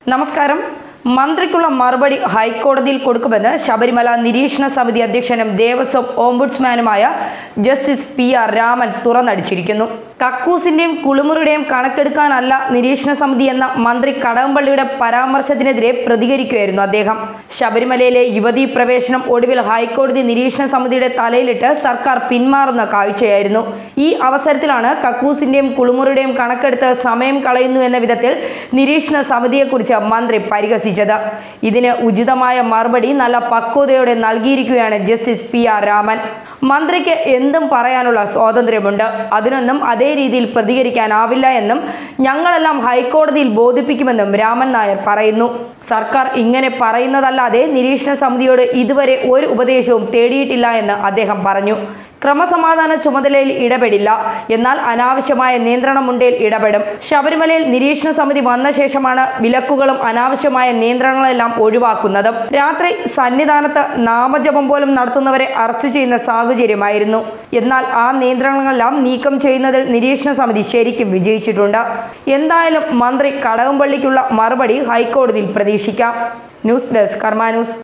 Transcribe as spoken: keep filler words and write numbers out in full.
നമസ്കാരം. മന്ത്രിക്കുള്ള മറുപടി ഹൈക്കോടതിയിൽ കൊടുക്കുമെന്ന് ശബരിമല നിരീക്ഷണ സമിതി അധ്യക്ഷനും ദേവസ്വം ഓംബുഡ്സ്മാനുമായ ജസ്റ്റിസ് പി ആർ രാമൻ തുറന്നടിച്ചിരിക്കുന്നു. കക്കൂസിന്റെയും കുളിമുറിയുടെയും കണക്കെടുക്കാനല്ല നിരീക്ഷണ സമിതി എന്ന മന്ത്രി കടകംപള്ളിയുടെ പരാമർശത്തിനെതിരെ പ്രതികരിക്കുകയായിരുന്നു അദ്ദേഹം. ശബരിമലയിലെ യുവതീ പ്രവേശനം ഒടുവിൽ ഹൈക്കോടതി നിരീക്ഷണ സമിതിയുടെ തലയിലിട്ട് സർക്കാർ പിന്മാറുന്ന കാഴ്ചയായിരുന്നു. ഈ അവസരത്തിലാണ് കക്കൂസിന്റെയും കുളിമുറിയുടെയും കണക്കെടുത്ത് സമയം കളയുന്നു എന്ന വിധത്തിൽ നിരീക്ഷണ സമിതിയെക്കുറിച്ച് മന്ത്രി പരിഹസിച്ചത്. ഇതിന് ഉചിതമായ മറുപടി നല്ല പക്വതയോടെ നൽകിയിരിക്കുകയാണ് ജസ്റ്റിസ് പി ആർ രാമൻ. മന്ത്രിക്ക് എന്തും പറയാനുള്ള സ്വാതന്ത്ര്യമുണ്ട്. അതിനൊന്നും അതേ രീതിയിൽ പ്രതികരിക്കാനാവില്ല എന്നും ഞങ്ങളെല്ലാം ഹൈക്കോടതിയിൽ ബോധിപ്പിക്കുമെന്നും രാമൻ നായർ പറയുന്നു. സർക്കാർ ഇങ്ങനെ പറയുന്നതല്ലാതെ നിരീക്ഷണ സമിതിയോട് ഇതുവരെ ഒരു ഉപദേശവും തേടിയിട്ടില്ല എന്ന് അദ്ദേഹം പറഞ്ഞു. ക്രമസമാധാന ചുമതലയിൽ ഇടപെടില്ല, എന്നാൽ അനാവശ്യമായ നിയന്ത്രണമുണ്ടേൽ ഇടപെടും. ശബരിമലയിൽ നിരീക്ഷണ സമിതി വന്ന ശേഷമാണ് വിലക്കുകളും അനാവശ്യമായ നിയന്ത്രണങ്ങളെല്ലാം ഒഴിവാക്കുന്നത്. രാത്രി സന്നിധാനത്ത് നാമജപം പോലും നടത്തുന്നവരെ അറസ്റ്റ് ചെയ്യുന്ന സാഹചര്യമായിരുന്നു. എന്നാൽ ആ നിയന്ത്രണങ്ങളെല്ലാം നീക്കം ചെയ്യുന്നതിൽ നിരീക്ഷണ സമിതി ശരിക്കും വിജയിച്ചിട്ടുണ്ട്. എന്തായാലും മന്ത്രി കടകംപള്ളിക്കുള്ള മറുപടി ഹൈക്കോടതിയിൽ പ്രതീക്ഷിക്കാം. News desk Karma news.